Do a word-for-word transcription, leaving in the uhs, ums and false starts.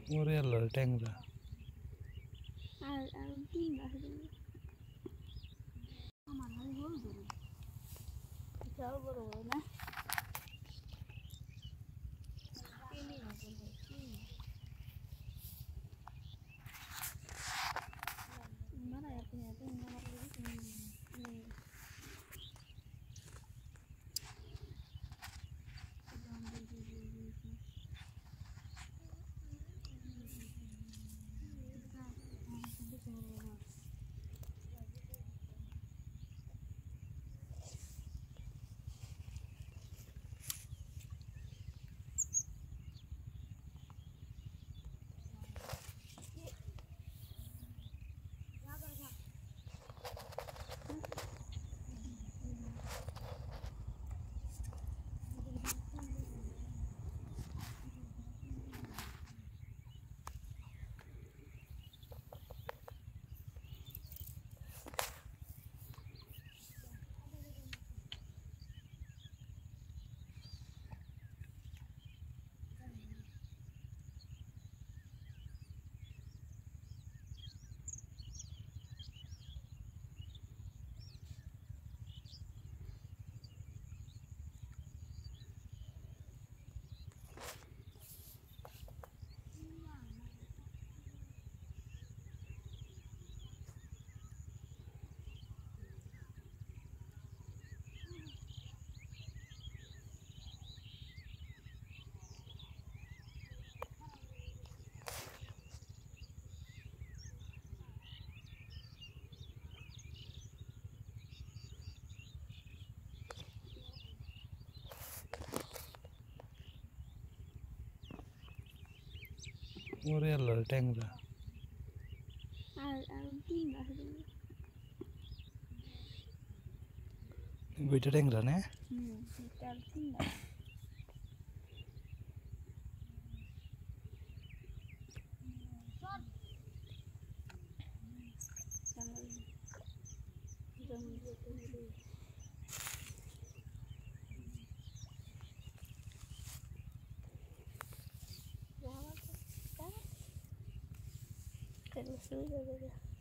ওরে আল্লাহ ট্যাংরা আর আর তিন মাস আমার হাড়ি হল ধরে যাও বড় বড় না mana ya punya itu nomor ini ওরে আল্লাহ ট্যাংরা আর আর তিন মাস বইটা ট্যাংরা না হুম চার তিন মাস Terus dulu